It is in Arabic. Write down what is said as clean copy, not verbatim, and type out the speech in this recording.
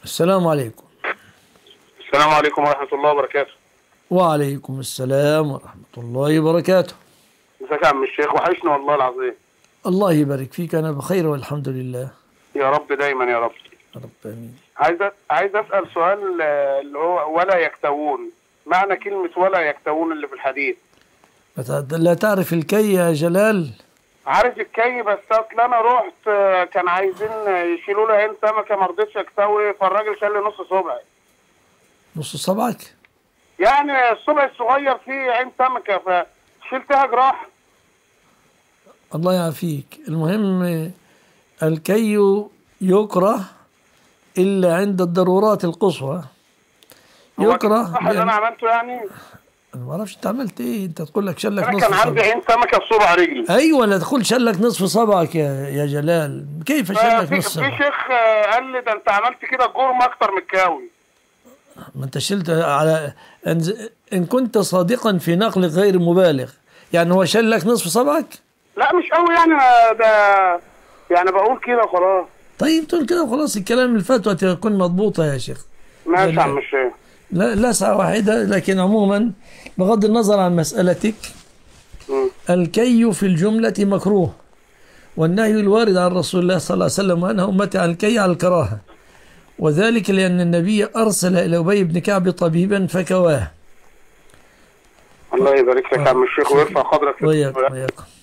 السلام عليكم. السلام عليكم ورحمة الله وبركاته. وعليكم السلام ورحمة الله وبركاته. ازيك يا عم الشيخ؟ وحشني والله العظيم. الله يبارك فيك، أنا بخير والحمد لله. يا رب دايما يا رب. يا رب آمين. عايز أسأل سؤال، اللي هو ولا يكتوون، معنى كلمة ولا يكتوون اللي في الحديث. لا تعرف الكي يا جلال؟ عارف الكي، بس اصل انا رحت كان عايزين يشيلوا لي عين سمكة، ما رضيتش اكتوي، فالراجل شال لي نص صبعي. نص صبعك؟ يعني الصبع الصغير فيه عين سمكة فشلتها جراح. الله يعافيك. المهم الكي يكره إلا عند الضرورات القصوى. يكره صح اللي انا عملته يعني. انا ما اعرفش انت عملت ايه. انت تقول لك شلك انا نصف كان عندي صبعك. عين سمكة في صبع رجلي. ايوه، لا تقول شلك نصف صبعك يا جلال. كيف شلك نصف صبعك؟ في شيخ قال لي ده انت عملت كده جرم اكتر من الكاوي. ما انت شلت على ان كنت صادقا في نقل غير مبالغ. يعني هو شلك نصف صبعك؟ لا مش قوي يعني، ده يعني بقول كده خلاص. طيب تقول كده وخلاص. الكلام الفتوى تكون مضبوطه يا شيخ. ماشي يا عم الشيخ. لا لسعة واحدة، لكن عموما بغض النظر عن مسألتك الكي في الجملة مكروه، والنهي الوارد عن رسول الله صلى الله عليه وسلم وأنهى أمتي عن الكي على الكراهة، وذلك لأن النبي أرسل إلى أبي بن كعب طبيبا فكواه. الله يبارك لك يا عم الشيخ ويرفع قدرك. وياكم.